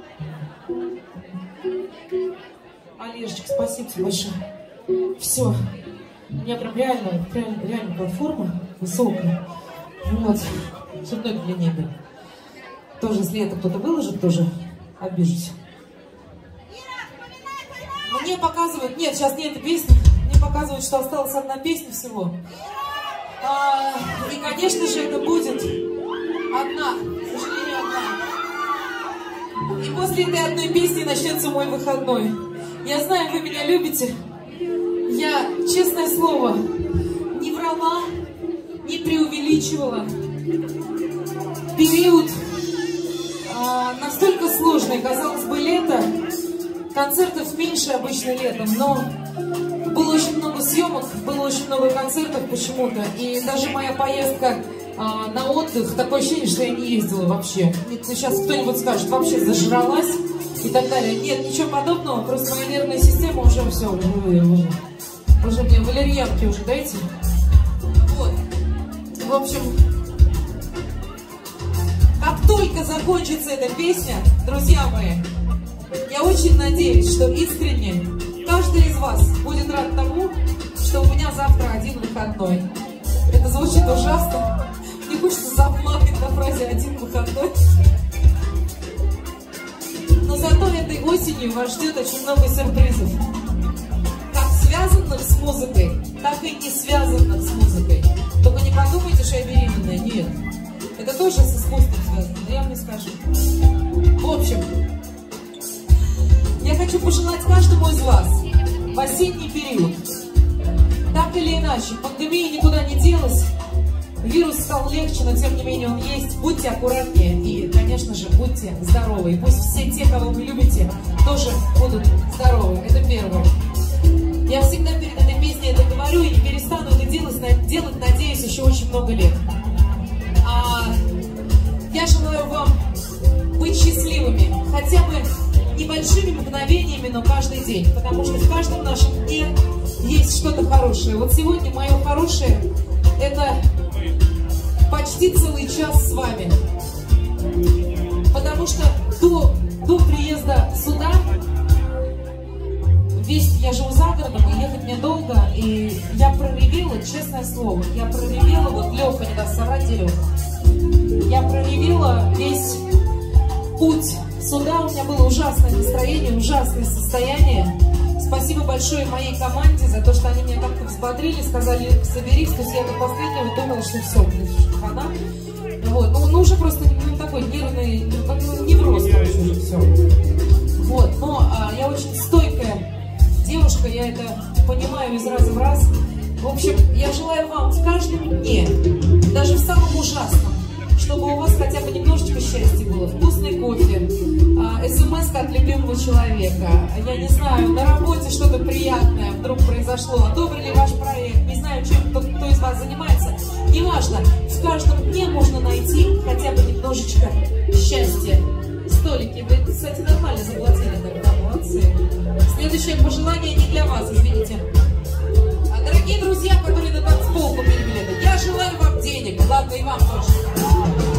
Олежечка, спасибо тебе большое. Все. У меня прям реально, реально, реально платформа высокая. Вот. Чтобы ноги длиннее были. Тоже, если это кто-то выложит, тоже обижусь. Мне показывают, нет, сейчас не эта песня. Мне показывают, что осталась одна песня всего. А, и, конечно же, это будет одна. К сожалению, одна. И после этой одной песни начнется мой выходной. Я знаю, вы меня любите. Я, честное слово, не врала, не преувеличивала. Период а, настолько сложный, казалось бы, лето. Концертов меньше обычно летом, но было очень много съемок, было очень много концертов почему-то. И даже моя поездка а, на отдых, такое ощущение, что я не ездила вообще. Сейчас кто-нибудь скажет, вообще зажралась и так далее. Нет, ничего подобного, просто моя нервная система уже все, уже, уже, уже мне валерьянки уже дайте. Вот. В общем, как только закончится эта песня, друзья мои, я очень надеюсь, что искренне каждый из вас будет рад тому, что у меня завтра один выходной. Это звучит ужасно. Мне хочется заплакать на фразе «один выходной». Но зато этой осенью вас ждет очень много сюрпризов. Как связанных с музыкой, так и не связанных с музыкой. Только не подумайте, что я беременная. Нет. Это тоже с искусством связано, но я вам не скажу. В общем, я хочу пожелать каждому из вас в осенний период. Так или иначе, пандемия никуда не делась. Вирус стал легче, но тем не менее он есть. Будьте аккуратнее и, конечно же, будьте здоровы. И пусть все те, кого вы любите, тоже будут здоровы. Это первое. Я всегда перед этой песней это говорю и не перестану это делать, делать, надеюсь, еще очень много лет. А я желаю вам небольшими мгновениями, но каждый день. Потому что в каждом нашем дне есть что-то хорошее. Вот сегодня мое хорошее – это почти целый час с вами. Потому что до, до приезда сюда, весь, я живу за городом, и ехать мне долго, и я проревела, честное слово, я проревела, вот Леха не даст соврать, где Леха? Я проревела весь путь сюда, у меня было ужасное настроение, ужасное состояние. Спасибо большое моей команде за то, что они меня как-то взбодрили, сказали, соберись, то есть я до последнего думала, что все, хана. Вот, ну, ну уже просто ну, такой нервный, ну, невроз, короче, уже все. Вот, но а, я очень стойкая девушка, я это понимаю из раза в раз. В общем, я желаю вам в каждом дне, даже в самом ужасном, чтобы у вас хотя бы немножечко счастья было, вкусный кофе, смс-ка от любимого человека, я не знаю, на работе что-то приятное вдруг произошло, одобрили ваш проект, не знаю, чем кто, кто из вас занимается, неважно, в каждом дне можно найти хотя бы немножечко счастья. Столики, вы, кстати, нормально заплатили тогда, молодцы. Следующее пожелание не для вас, извините. А, дорогие друзья, которые на танцпол купили билеты, я желаю вам денег, ладно, и вам тоже.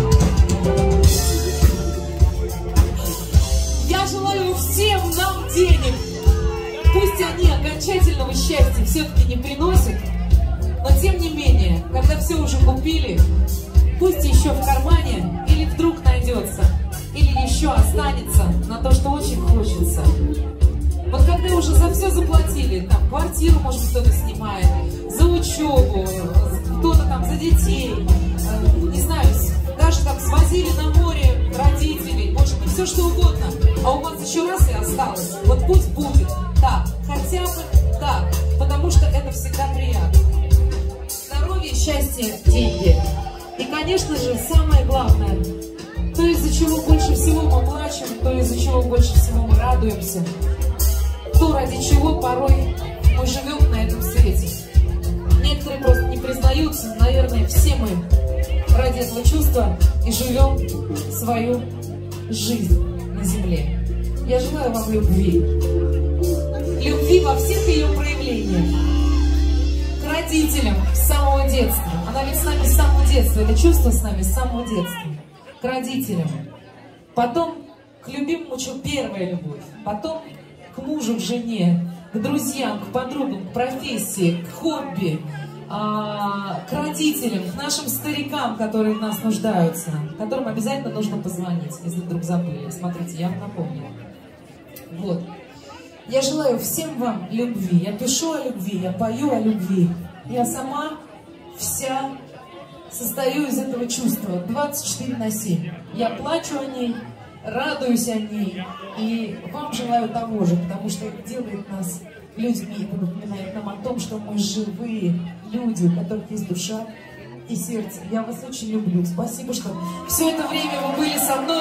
Я желаю всем нам денег. Пусть они окончательного счастья все-таки не приносят, но тем не менее, когда все уже купили, пусть еще в кармане или вдруг найдется, или еще останется на то, что очень хочется. Вот когда уже за все заплатили, там квартиру, может быть, кто-то снимает, за учебу, кто-то там за детей, не знаю, даже там свозили на море родителей, может быть, все что угодно, а у вас еще раз и осталось. Вот пусть будет так, хотя бы так, потому что это всегда приятно. Здоровье, счастье, деньги. И, конечно же, самое главное, то, из-за чего больше всего мы плачем, то, из-за чего больше всего мы радуемся, то, ради чего порой мы живем на этом свете. Некоторые просто не признаются, наверное, все мы ради этого чувства и живем свою жизнь на земле. Я желаю вам любви. Любви во всех ее проявлениях. К родителям с самого детства. Она ведь с нами с самого детства. Это чувство с нами с самого детства. К родителям. Потом к любимому человеку первая любовь. Потом к мужу, к жене, к друзьям, к подругам, к профессии, к хобби, а, к родителям, к нашим старикам, которые в нас нуждаются, которым обязательно нужно позвонить, если вдруг забыли. Смотрите, я вам напомню. Вот. Я желаю всем вам любви. Я пишу о любви, я пою о любви. Я сама вся состою из этого чувства двадцать четыре на семь. Я плачу о ней, радуюсь о ней. И вам желаю того же, потому что это делает нас людьми. Это напоминает нам о том, что мы живые люди, у которых есть душа и сердце. Я вас очень люблю. Спасибо, что все это время вы были со мной.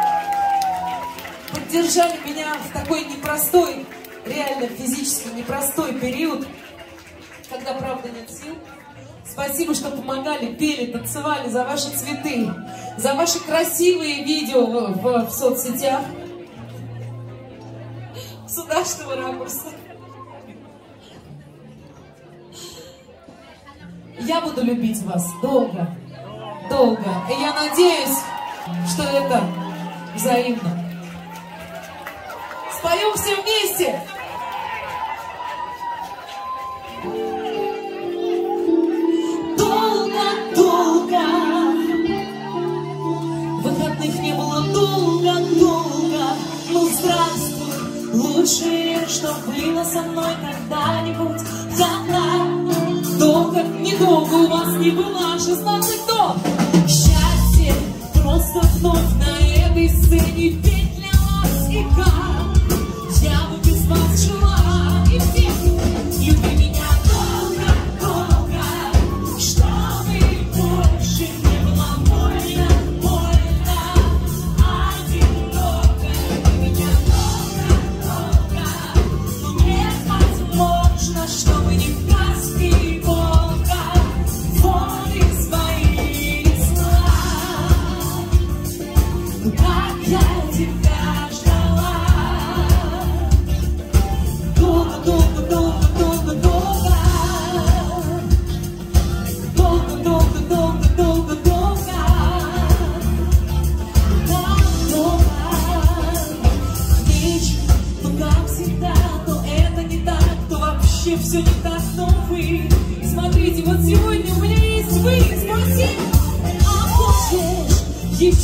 Поддержали меня в такой непростой, реально физически непростой период, когда, правда, нет сил. Спасибо, что помогали, пели, танцевали, за ваши цветы, за ваши красивые видео в, в, в соцсетях. С удачного ракурса. Я буду любить вас долго, долго. И я надеюсь, что это взаимно. Споем все вместе! Долго-долго, выходных не было долго-долго. Ну здравствуй, лучшее, что было со мной когда-нибудь. Когда долго, недолго у вас не было шестнадцать тонн. Счастье просто вновь на этой сцене петь для вас и как. Я бы без вас жила, и всех люби меня долго-долго, чтобы больше не было больно, больно, одиноко. Люби меня долго-долго, но невозможно, чтобы не в сказке и волка воды свои несла. Ну как я тебя ждала.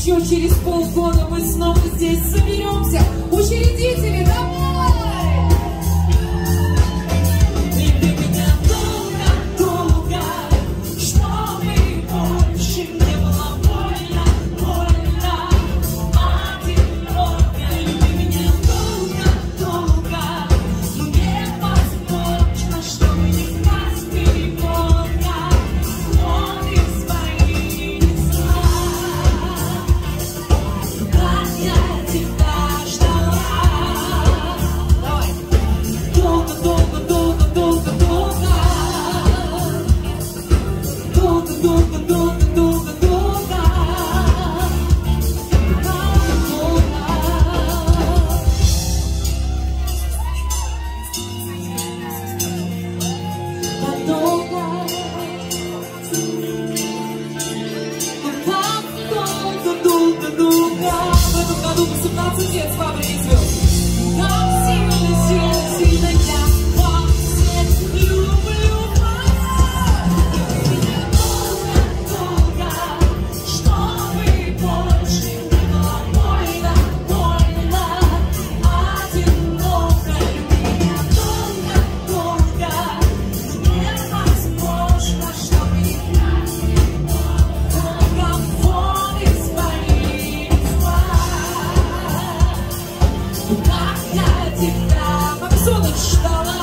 еще через полгода мы снова здесь соберемся. Учредители, давай! Люби меня долго-долго, чтобы больше не было больно, больно, одиноко. Люби меня долго-долго, мне возможно, чтобы не впасть в перепонка. Он из своих сна. Как я тебя ждала. Давай. Долго, долго, долго, долго, долго. Долго, долго, долго, долго, долго. Долго. Так долго, долго, долго. В этом году восемнадцать лет с фабрики звезд. Как сильно, сильно, сильно я вас всех люблю. Долго, долго, чтобы больше не было больно, больно, одиноко. Люби меня долго, долго, невозможно, чтобы не долго вон из моих глаз. Как я тебя, Максонов, ждала.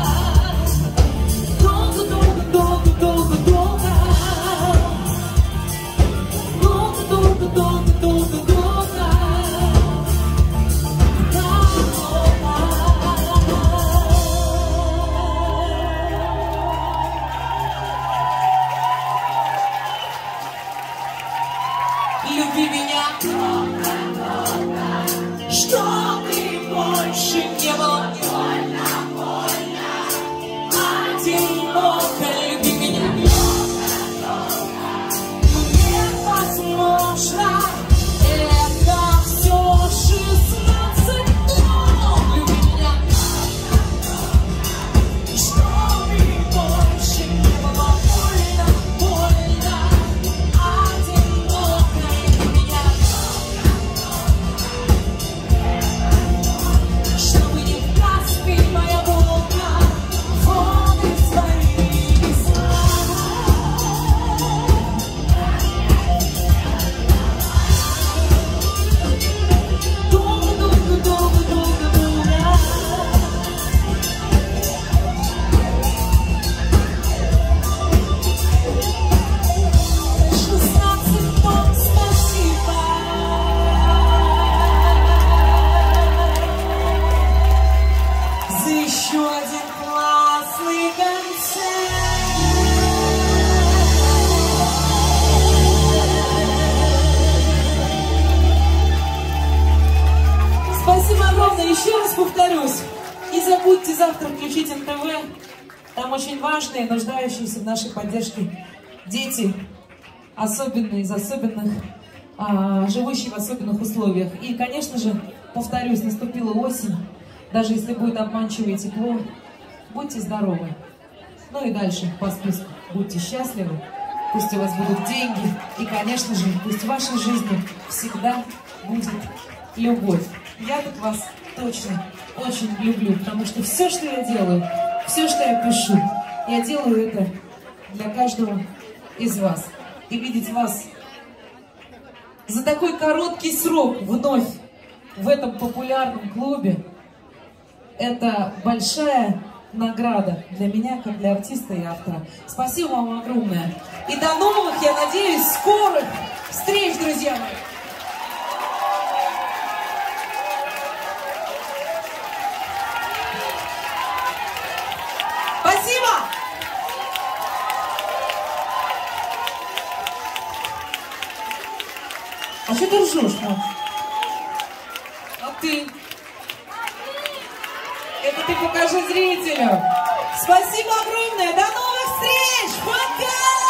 Долго, долго, долго, долго, долго. Долго, долго, долго, долго, долго. Люби меня, чтобы больше не было больно, больно, одиноко. Люби меня, невозможно, это все шестнадцать, но люби меня, чтобы больше не было больно, больно, одиноко. Люби меня, чтобы не впасть моя волна вон из своих сна. Долго, долго, долго, долго, долго. Шестнадцать тонн, спасибо. За еще один классный концерт. Спасибо огромное. Еще раз повторюсь. Не забудьте завтра включить эн тэ вэ. Там очень важные, нуждающиеся в нашей поддержке дети, особенные из особенных, а, живущие в особенных условиях. И, конечно же, повторюсь, наступила осень. Даже если будет обманчивое тепло, будьте здоровы. Ну и дальше по списку. Будьте счастливы, пусть у вас будут деньги. И, конечно же, пусть в вашей жизни всегда будет любовь. Я тут вас точно очень люблю, потому что все, что я делаю, все, что я пишу, я делаю это для каждого из вас. И видеть вас за такой короткий срок вновь в этом популярном клубе — это большая награда для меня, как для артиста и автора. Спасибо вам огромное. И до новых, я надеюсь, скорых встреч, друзья мои. Спасибо! А что ты ржешь, Макс? А ты? Это ты покажи зрителю. Спасибо огромное. До новых встреч. Пока!